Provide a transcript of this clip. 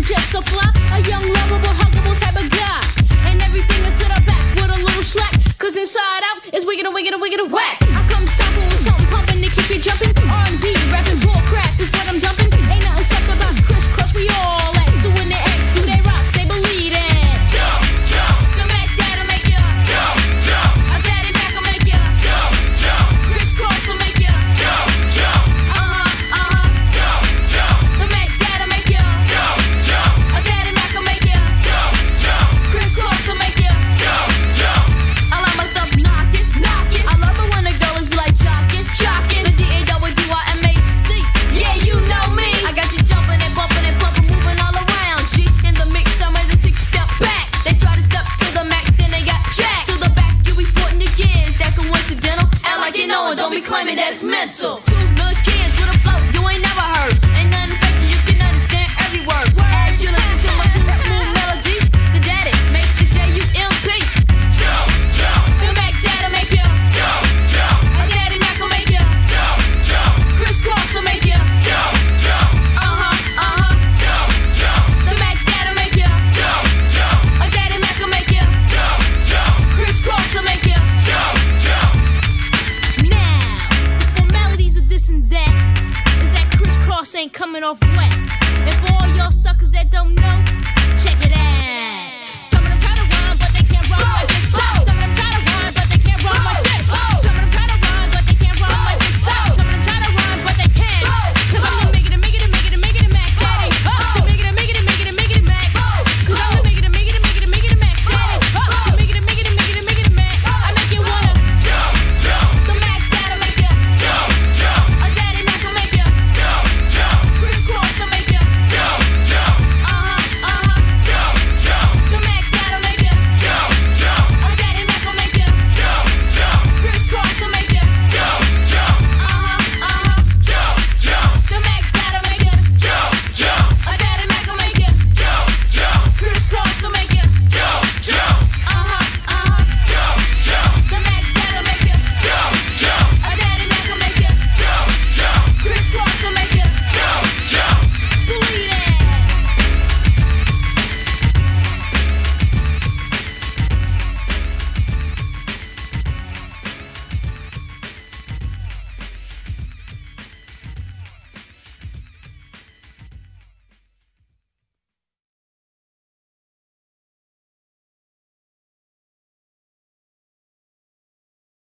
just so fly. A young, lovable, huggable type of guy. And everything is to the back with a little slack. Cause inside out is wiggin' and wiggin' and wiggin' and whack. I come stomping with something pumping to keep you jumping. R&B, rapping, bull crap is what I'm dumping. Ain't nothing soft about crisscross, we all at. So when they ask, do they rock? Say believe it. Jump, jump. The Mac Dad'll make ya Jump, jump. A Daddy Mac will make ya Jump, jump. crisscross will make ya Jump, jump. Jump, jump. The Mac Dad'll make ya Jump, jump. A Daddy Mac will make ya Jump, jump. crisscross will make ya Jump, jump. I like my stuff knockin', knockin'. I love it when the girls be like jockin', jockin'. The D-A-W-I-M-A-C. Yeah, you know me. I got you jumpin' and bumpin' and pumpin', moving all around. G in the mix, I'm ready to 6-step back. They try to step to the Mac, then they got jacked. To the back, you be sporting your gears. That coincidental. Act like you know it, don't be claiming that it's mental. Two little kids with a flow you ain't never heard. Ain't nothing fake, you can understand every word. As you listen to my smooth melody, the daddy makes you J-U-M-P. Jump, jump. The Mac Dad'll make ya Jump, jump. A Daddy Mac will make ya Jump, jump. crisscross will make ya Jump, jump. Jump, jump. The Mac Dad'll make ya Jump, jump. A Daddy Mac will make ya Jump, jump. crisscross will make ya. Jump, jump. Now, the formalities of this and that is that crisscross ain't coming off wet. And for all y'all suckers that don't know, check it out.